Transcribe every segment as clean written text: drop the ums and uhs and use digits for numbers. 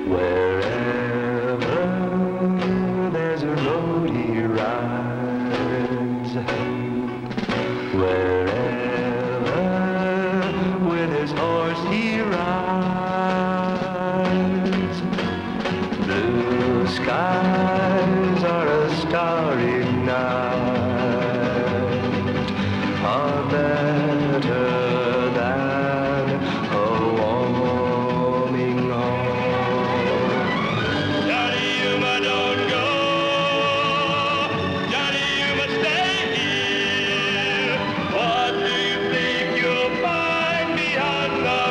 Wherever there's a road he rides. Wherever with his horse he rides. Blue skies are a starry night, are better than a warming home. Johnny, you must don't go. Johnny, you must stay here. What do you think you'll find beyond the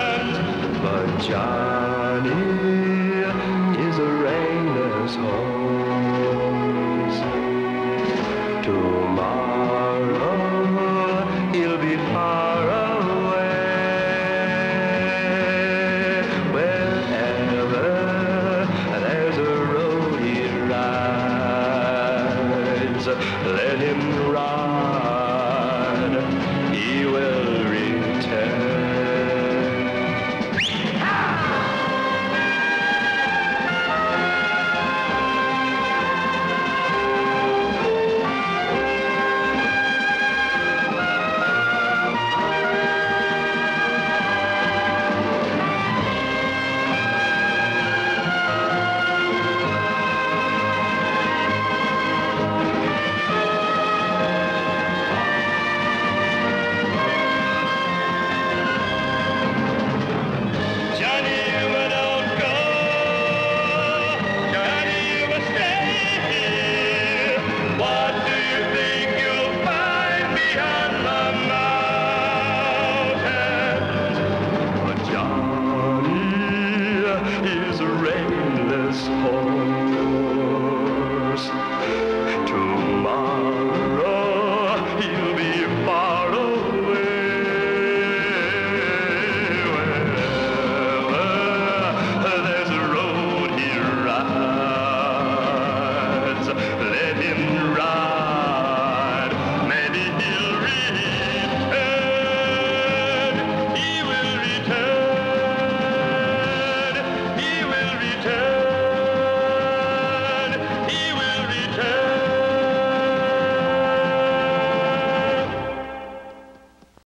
mountains? But Johnny is a rainless home.